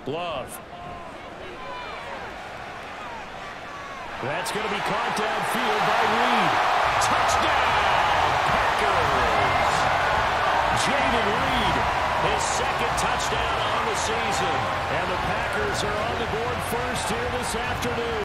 Love. That's going to be caught downfield by Reed. Touchdown, Packers! Jayden Reed, his second touchdown on the season. And the Packers are on the board first here this afternoon.